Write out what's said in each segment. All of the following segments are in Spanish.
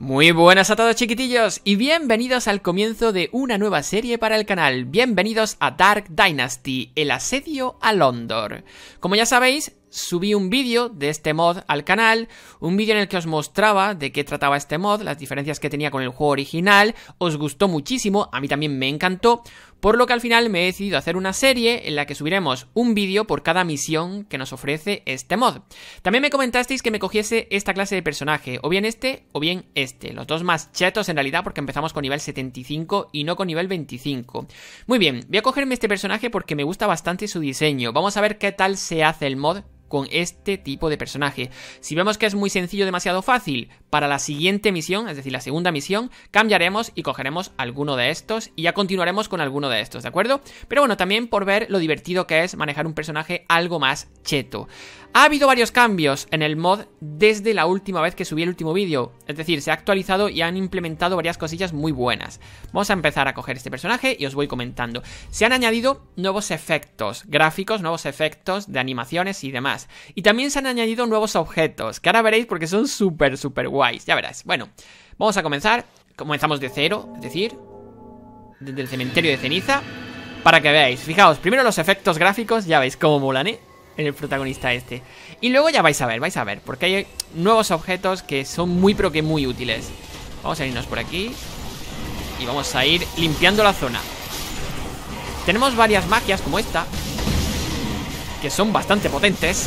Muy buenas a todos, chiquitillos, y bienvenidos al comienzo de una nueva serie para el canal. Bienvenidos a Dark Dynasty, el asedio a Londor. Como ya sabéis, subí un vídeo de este mod al canal, un vídeo en el que os mostraba de qué trataba este mod, las diferencias que tenía con el juego original. Os gustó muchísimo, a mí también me encantó, por lo que al final me he decidido hacer una serie en la que subiremos un vídeo por cada misión que nos ofrece este mod. También me comentasteis que me cogiese esta clase de personaje, o bien este o bien este, los dos más chetos en realidad porque empezamos con nivel 75 y no con nivel 25. Muy bien, voy a cogerme este personaje porque me gusta bastante su diseño. Vamos a ver qué tal se hace el mod con este tipo de personaje. Si vemos que es muy sencillo, demasiado fácil, para la siguiente misión, es decir, la segunda misión, cambiaremos y cogeremos alguno de estos y ya continuaremos con alguno de estos, ¿de acuerdo? Pero bueno, también por ver lo divertido que es manejar un personaje algo más cheto. Ha habido varios cambios en el mod desde la última vez que subí el último vídeo, es decir, se ha actualizado y han implementado varias cosillas muy buenas. Vamos a empezar a coger este personaje y os voy comentando. Se han añadido nuevos efectos gráficos, nuevos efectos de animaciones y demás. Y también se han añadido nuevos objetos, que ahora veréis porque son súper guays, ya verás. Bueno, vamos a comenzar. Comenzamos de cero, es decir, desde el cementerio de ceniza, para que veáis. Fijaos, primero los efectos gráficos, ya veis cómo molan, en el protagonista este. Y luego ya vais a ver, porque hay nuevos objetos que son muy pero que muy útiles. Vamos a irnos por aquí y vamos a ir limpiando la zona. Tenemos varias magias como esta, que son bastante potentes.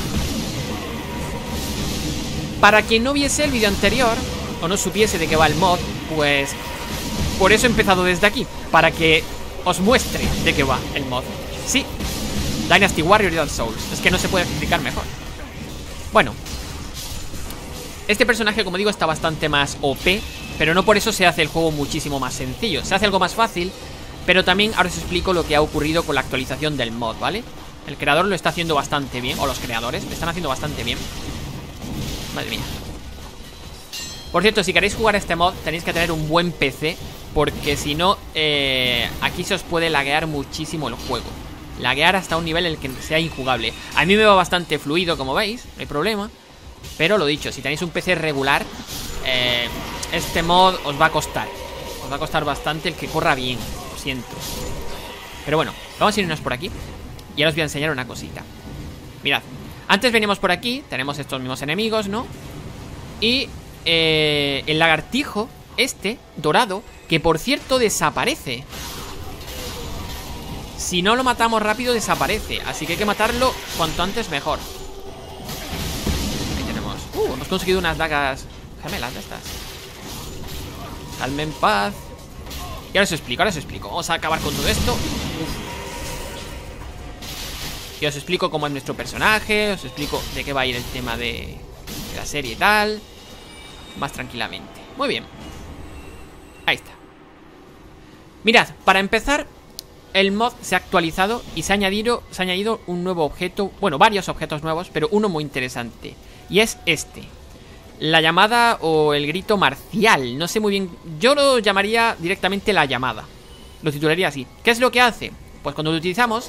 Para quien no viese el vídeo anterior o no supiese de qué va el mod, pues por eso he empezado desde aquí, para que os muestre de qué va el mod. Sí, Dynasty Warriors Dark Souls, es que no se puede explicar mejor. Bueno, este personaje, como digo, está bastante más OP, pero no por eso se hace el juego muchísimo más sencillo. Se hace algo más fácil, pero también ahora os explico lo que ha ocurrido con la actualización del mod, ¿vale? El creador lo está haciendo bastante bien, o los creadores lo están haciendo bastante bien. Madre mía. Por cierto, si queréis jugar a este mod tenéis que tener un buen PC, porque si no, aquí se os puede laguear muchísimo el juego. Laguear hasta un nivel en el que sea injugable. A mí me va bastante fluido, como veis, no hay problema. Pero lo dicho, si tenéis un PC regular, este mod os va a costar. Os va a costar bastante el que corra bien, lo siento. Pero bueno, vamos a irnos por aquí y ahora os voy a enseñar una cosita. Mirad, antes veníamos por aquí, tenemos estos mismos enemigos, ¿no? Y el lagartijo, este, dorado, que por cierto desaparece. Si no lo matamos rápido desaparece, así que hay que matarlo cuanto antes mejor. Ahí tenemos. Hemos conseguido unas dagas gemelas de estas. Calma en paz. Y ahora os explico, Vamos a acabar con todo esto. Y os explico cómo es nuestro personaje, os explico de qué va a ir el tema de la serie y tal, más tranquilamente. Muy bien. Ahí está. Mirad, para empezar, el mod se ha actualizado y se ha añadido un nuevo objeto. Bueno, varios objetos nuevos, pero uno muy interesante. Y es este. La llamada o el grito marcial. No sé muy bien. Yo lo llamaría directamente la llamada. Lo titularía así. ¿Qué es lo que hace? Pues cuando lo utilizamos,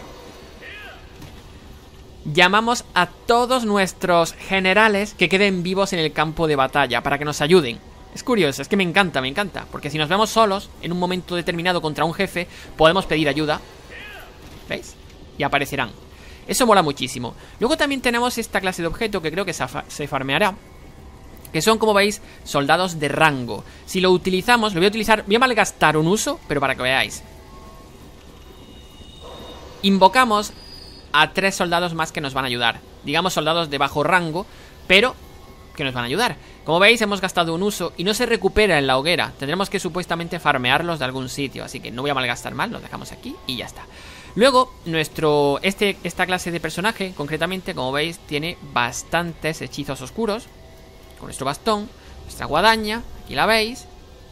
llamamos a todos nuestros generales que queden vivos en el campo de batalla para que nos ayuden. Es curioso, es que me encanta, porque si nos vemos solos en un momento determinado contra un jefe, podemos pedir ayuda. ¿Veis? Y aparecerán. Eso mola muchísimo. Luego también tenemos esta clase de objeto que creo que se farmeará, que son, como veis, soldados de rango. Si lo utilizamos, lo voy a utilizar, voy a malgastar un uso, pero para que veáis. Invocamos a 3 soldados más que nos van a ayudar. Digamos soldados de bajo rango, pero que nos van a ayudar. Como veis, hemos gastado un uso y no se recupera en la hoguera. Tendremos que supuestamente farmearlos de algún sitio, así que no voy a malgastar mal, los dejamos aquí y ya está. Luego, esta clase de personaje, concretamente, como veis, tiene bastantes hechizos oscuros. Con nuestro bastón, nuestra guadaña, aquí la veis.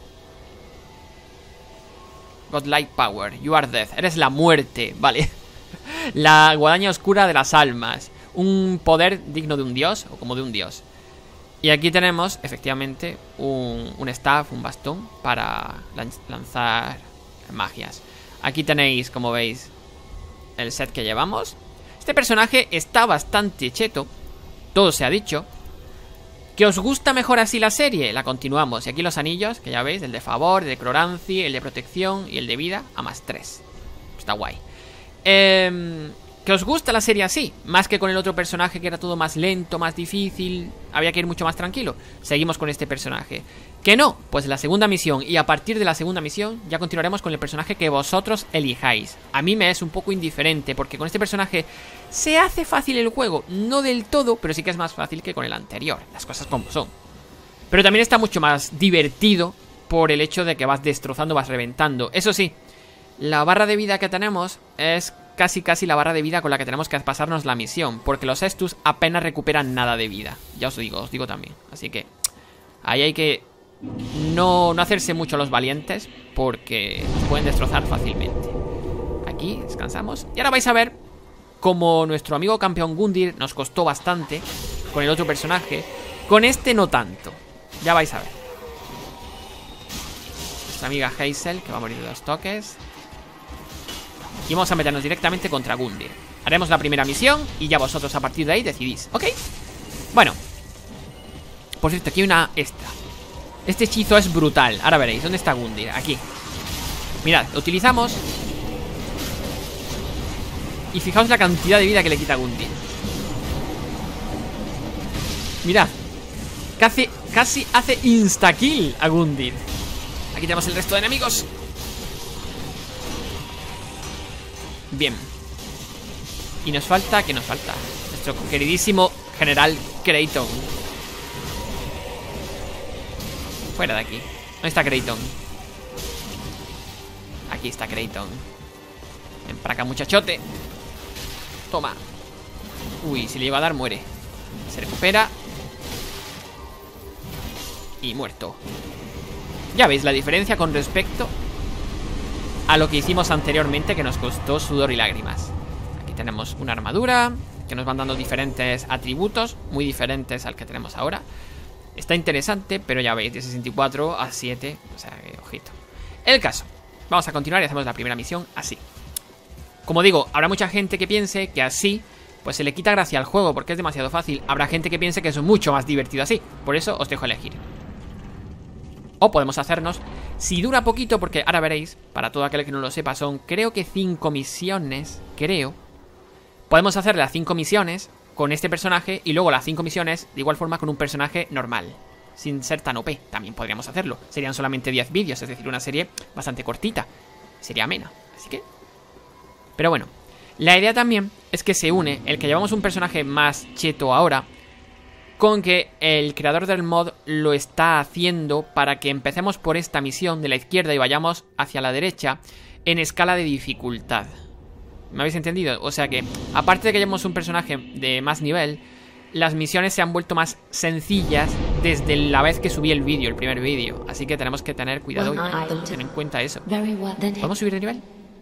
Godlike Power, you are death, eres la muerte, vale. La guadaña oscura de las almas. Un poder digno de un dios, o como de un dios. Y aquí tenemos, efectivamente, un staff, un bastón para lanzar magias. Aquí tenéis, como veis, el set que llevamos. Este personaje está bastante cheto, todo se ha dicho. ¿Que os gusta mejor así la serie? La continuamos. Y aquí los anillos, que ya veis, el de favor, el de Clorancy, el de protección y el de vida a +3. Está guay. ¿Que os gusta la serie así? Más que con el otro personaje que era todo más lento, más difícil, había que ir mucho más tranquilo. Seguimos con este personaje. ¿Que no? Pues la segunda misión. Y a partir de la segunda misión ya continuaremos con el personaje que vosotros elijáis. A mí me es un poco indiferente, porque con este personaje se hace fácil el juego. No del todo, pero sí que es más fácil que con el anterior. Las cosas como son. Pero también está mucho más divertido por el hecho de que vas destrozando, vas reventando. Eso sí, la barra de vida que tenemos es casi la barra de vida con la que tenemos que pasarnos la misión, porque los Estus apenas recuperan nada de vida. Ya os digo también. Así que ahí hay que no hacerse mucho los valientes, porque se pueden destrozar fácilmente. Aquí descansamos. Y ahora vais a ver cómo nuestro amigo campeón Gundyr nos costó bastante con el otro personaje. Con este no tanto. Ya vais a ver. Nuestra amiga Hazel, que va a morir de 2 toques. Y vamos a meternos directamente contra Gundyr. Haremos la primera misión y ya vosotros a partir de ahí decidís, ¿ok? Bueno, por cierto, aquí hay una esta. Este hechizo es brutal. Ahora veréis, ¿dónde está Gundyr? Aquí. Mirad, lo utilizamos. Y fijaos la cantidad de vida que le quita a Gundyr. Mirad, casi hace insta-kill a Gundyr. Aquí tenemos el resto de enemigos. Bien. Y nos falta, ¿qué nos falta? Nuestro queridísimo general Kratos. Fuera de aquí. ¿Dónde está Kratos? Aquí está Kratos. Ven para acá, muchachote. Toma. Uy, si le iba a dar, muere. Se recupera. Y muerto. Ya veis la diferencia con respecto a lo que hicimos anteriormente, que nos costó sudor y lágrimas. Aquí tenemos una armadura que nos van dando diferentes atributos, muy diferentes al que tenemos ahora. Está interesante, pero ya veis, de 64 a 7, o sea, ojito. El caso, vamos a continuar y hacemos la primera misión así. Como digo, habrá mucha gente que piense que así pues se le quita gracia al juego, porque es demasiado fácil. Habrá gente que piense que es mucho más divertido así. Por eso os dejo elegir. O podemos hacernos, si dura poquito, porque ahora veréis, para todo aquel que no lo sepa, son creo que 5 misiones, podemos hacer las 5 misiones con este personaje y luego las 5 misiones de igual forma con un personaje normal, sin ser tan OP. También podríamos hacerlo. Serían solamente 10 vídeos, es decir, una serie bastante cortita. Sería amena, así que... Pero bueno, la idea también es que se une el que llevamos un personaje más cheto ahora con que el creador del mod lo está haciendo para que empecemos por esta misión de la izquierda y vayamos hacia la derecha en escala de dificultad. ¿Me habéis entendido? O sea que, aparte de que llevamos un personaje de más nivel, las misiones se han vuelto más sencillas desde la vez que subí el vídeo, el primer vídeo. Así que tenemos que tener cuidado y tener en cuenta eso. ¿Podemos subir de nivel?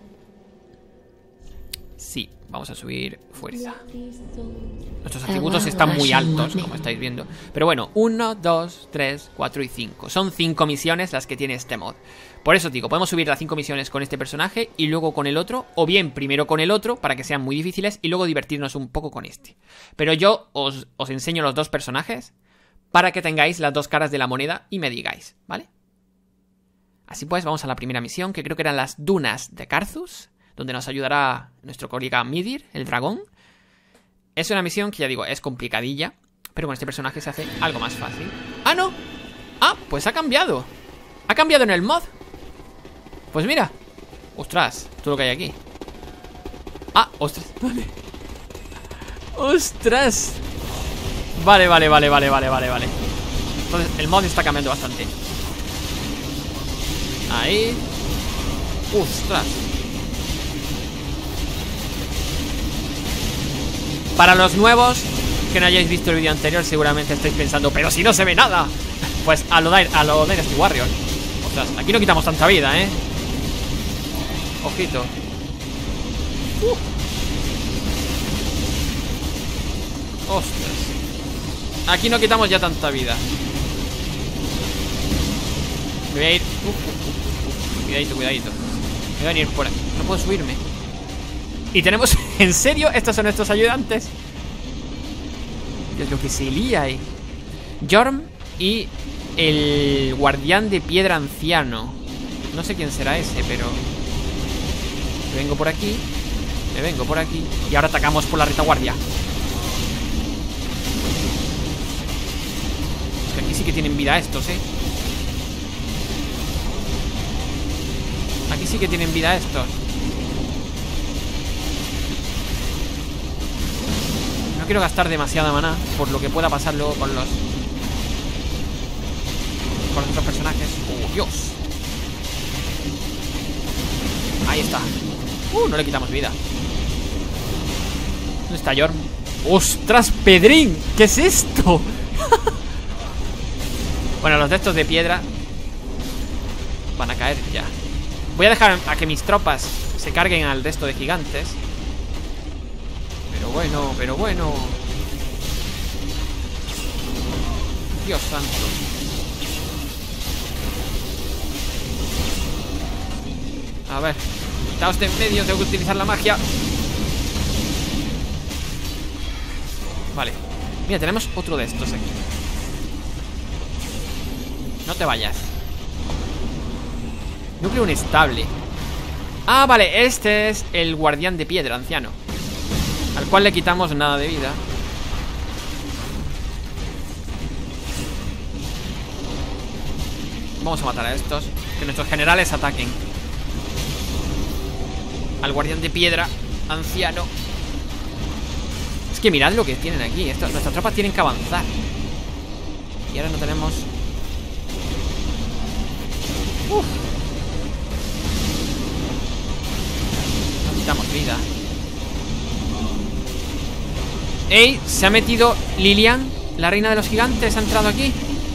Sí, vamos a subir fuerza. Nuestros atributos están muy altos, como estáis viendo. Pero bueno, 1, 2, 3, 4 y 5. Son 5 misiones las que tiene este mod. Por eso digo, podemos subir las 5 misiones con este personaje y luego con el otro. O bien primero con el otro, para que sean muy difíciles, y luego divertirnos un poco con este. Pero yo os enseño los dos personajes para que tengáis las dos caras de la moneda y me digáis, ¿vale? Así pues, vamos a la primera misión, que creo que eran las dunas de Karthus, donde nos ayudará nuestro colega Midir, el dragón. Es una misión que ya digo, es complicadilla, pero con este personaje se hace algo más fácil. ¡Ah, no! ¡Ah, pues ha cambiado! ¡Ha cambiado en el mod! Pues mira. ¡Ostras! Todo lo que hay aquí. ¡Ah! ¡Ostras! Vale. ¡Ostras! Vale. Entonces el mod está cambiando bastante. Ahí. ¡Ostras! Para los nuevos que no hayáis visto el vídeo anterior, seguramente estáis pensando, pero si no se ve nada. Pues a lo Dynasty Warrior. Ostras, aquí no quitamos tanta vida, ¿eh? Ojito. Ostras. Aquí no quitamos ya tanta vida. Me voy a ir. Cuidadito. Me voy a venir por aquí. No puedo subirme. Y tenemos... ¿En serio? ¿Estos son nuestros ayudantes? Dios, lo que se lía ahí. Jorm y el guardián de piedra anciano. No sé quién será ese, pero... Me vengo por aquí. Me vengo por aquí. Y ahora atacamos por la retaguardia. Es que aquí sí que tienen vida estos, Aquí sí que tienen vida estos. No quiero gastar demasiada maná por lo que pueda pasar luego con los otros personajes. ¡Oh, Dios! Ahí está. No le quitamos vida. ¿Dónde está Jorm? ¡Ostras, Pedrín! ¿Qué es esto? Bueno, los de estos de piedra van a caer ya. Voy a dejar a que mis tropas se carguen al resto de gigantes. Pero bueno. Dios santo. A ver, quitaos de en medio, tengo que utilizar la magia. Vale. Mira, tenemos otro de estos aquí. No te vayas. Núcleo inestable. Ah, vale, este es el guardián de piedra anciano, al cual le quitamos nada de vida. Vamos a matar a estos. Que nuestros generales ataquen al guardián de piedra anciano. Es que mirad lo que tienen aquí. Nuestras tropas tienen que avanzar. Y ahora no tenemos... Uf. No quitamos vida. ¡Ey! Se ha metido Lilian, la reina de los gigantes. Ha entrado aquí.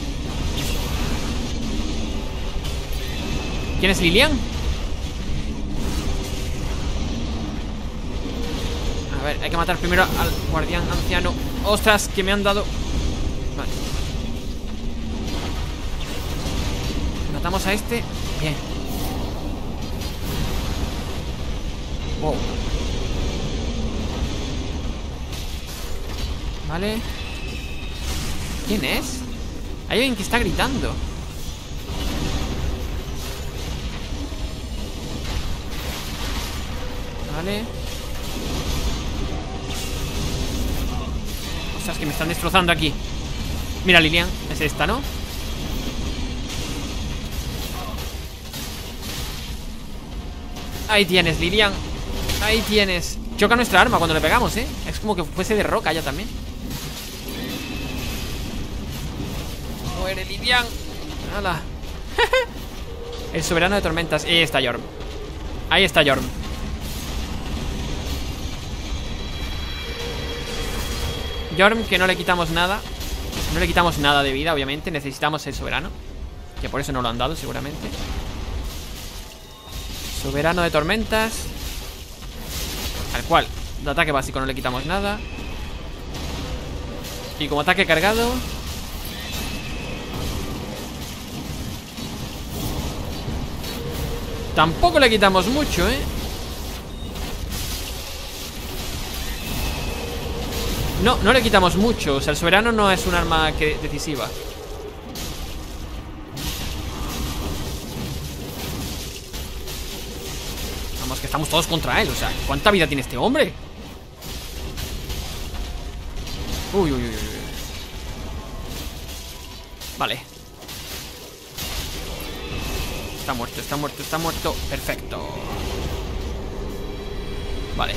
¿Quién es Lilian? A ver, hay que matar primero al guardián anciano. ¡Ostras! Que me han dado... Vale. Matamos a este. Bien. Wow. Vale. ¿Quién es? Hay alguien que está gritando. Vale. Ostras, que me están destrozando aquí. Mira, Lilian, es esta, ¿no? Ahí tienes, Lilian. Ahí tienes. Choca nuestra arma cuando le pegamos, ¿eh? Es como que fuese de roca ya también. Muere, Lilian. ¡Hala! El soberano de tormentas. Ahí está Jorm. Ahí está Jorm. Jorm, que no le quitamos nada. No le quitamos nada de vida, obviamente. Necesitamos el soberano, que por eso no lo han dado, seguramente. Soberano de tormentas, al cual de ataque básico no le quitamos nada. Y como ataque cargado, tampoco le quitamos mucho, ¿eh? No le quitamos mucho. O sea, el soberano no es un arma decisiva. Vamos, que estamos todos contra él. O sea, ¿cuánta vida tiene este hombre? Uy. Vale. Está muerto. Perfecto. Vale.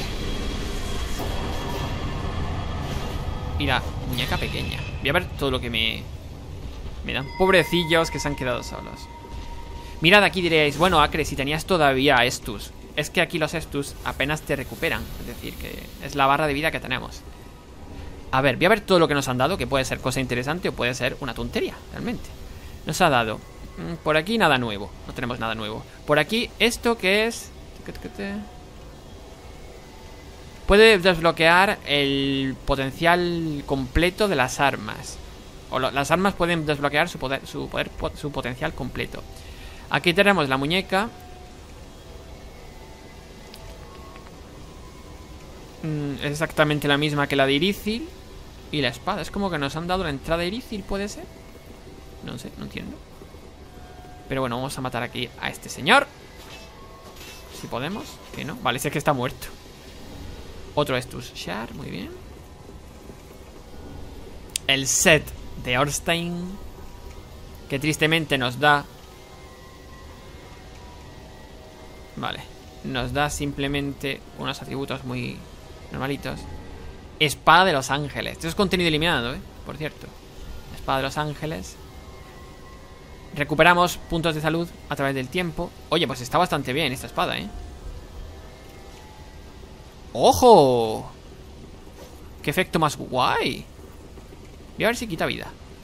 Mira, muñeca pequeña. Voy a ver todo lo que me dan. Pobrecillos que se han quedado solos. Mirad, aquí diréis, bueno, Acre, si tenías todavía Estus. Es que aquí los Estus apenas te recuperan. Es decir, que es la barra de vida que tenemos. A ver, voy a ver todo lo que nos han dado, que puede ser cosa interesante o puede ser una tontería, realmente. Nos ha dado por aquí nada nuevo. No tenemos nada nuevo. Por aquí, esto que es... Puede desbloquear el potencial completo de las armas. O las armas pueden desbloquear su potencial completo. Aquí tenemos la muñeca. Es exactamente la misma que la de Irícil. Y la espada, es como que nos han dado la entrada Irícil, ¿puede ser? No sé, no entiendo. Pero bueno, vamos a matar aquí a este señor. Si podemos, que no. Vale, sé que está muerto. Otro Estus Shard, muy bien. El set de Ornstein, que tristemente nos da... Vale, nos da simplemente unos atributos muy normalitos. Espada de los Ángeles. Esto es contenido eliminado, por cierto. Espada de los Ángeles. Recuperamos puntos de salud a través del tiempo. Oye, pues está bastante bien esta espada, ¡Ojo! ¡Qué efecto más guay! Voy a ver si quita vida.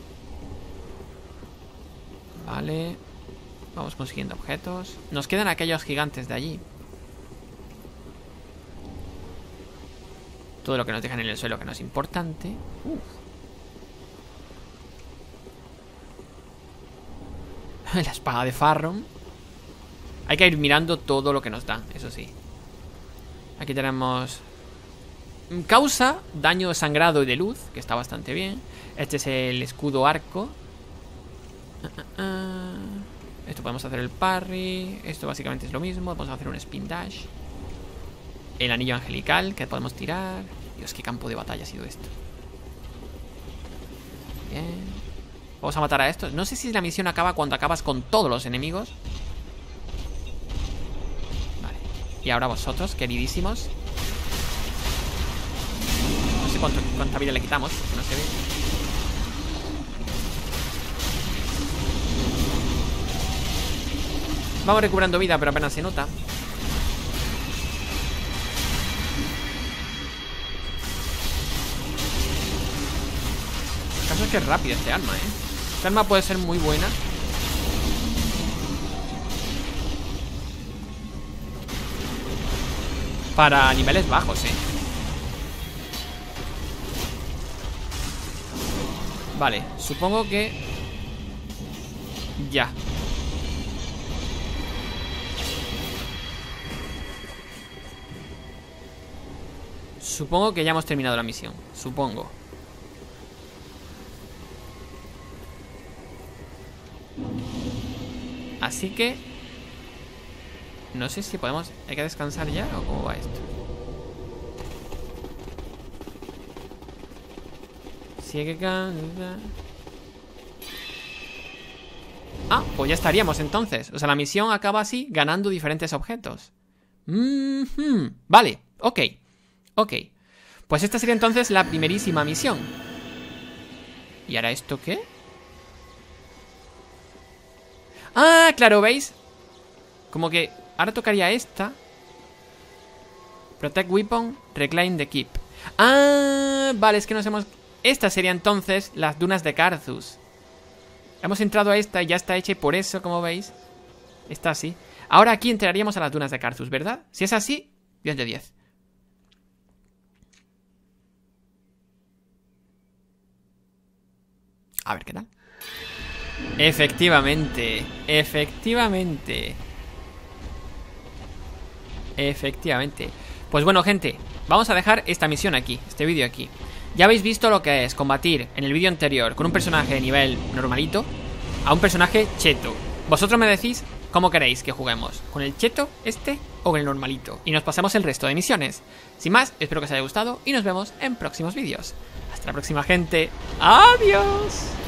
Vale. Vamos consiguiendo objetos. Nos quedan aquellos gigantes de allí. Todo lo que nos dejan en el suelo que no es importante. La espada de Farron. Hay que ir mirando todo lo que nos da, eso sí. Aquí tenemos... Causa daño de sangrado y de luz, que está bastante bien. Este es el escudo arco. Esto podemos hacer el parry. Esto básicamente es lo mismo. Podemos hacer un spin dash. El anillo angelical que podemos tirar. Dios, qué campo de batalla ha sido esto. Bien. Vamos a matar a estos. No sé si la misión acaba cuando acabas con todos los enemigos. Vale. Y ahora vosotros, queridísimos. No sé cuánta vida le quitamos, porque no se ve. Vamos recuperando vida, pero apenas se nota. El caso es que es rápido este arma, Esta arma puede ser muy buena. Para niveles bajos, Vale, supongo que... Ya. Supongo que ya hemos terminado la misión. Supongo. Así que... No sé si podemos... ¿Hay que descansar ya o cómo va esto? Si hay que... Ah, pues ya estaríamos entonces. O sea, la misión acaba así, ganando diferentes objetos. Vale, ok. Ok. Pues esta sería entonces la primerísima misión. ¿Y ahora esto qué? Ah, claro, ¿veis? Como que ahora tocaría esta. Protect Weapon, Reclaim the Keep. Ah, vale, es que nos hemos... Esta sería entonces las dunas de Karthus. Hemos entrado a esta y ya está hecha y por eso, como veis, está así. Ahora aquí entraríamos a las dunas de Karthus, ¿verdad? Si es así, 10 de 10. A ver qué tal. Efectivamente. Efectivamente. Efectivamente. Pues bueno, gente, vamos a dejar esta misión aquí, este vídeo aquí. Ya habéis visto lo que es combatir en el vídeo anterior con un personaje de nivel normalito a un personaje cheto. Vosotros me decís cómo queréis que juguemos, con el cheto este o con el normalito, y nos pasamos el resto de misiones. Sin más, espero que os haya gustado y nos vemos en próximos vídeos. Hasta la próxima, gente. ¡Adiós!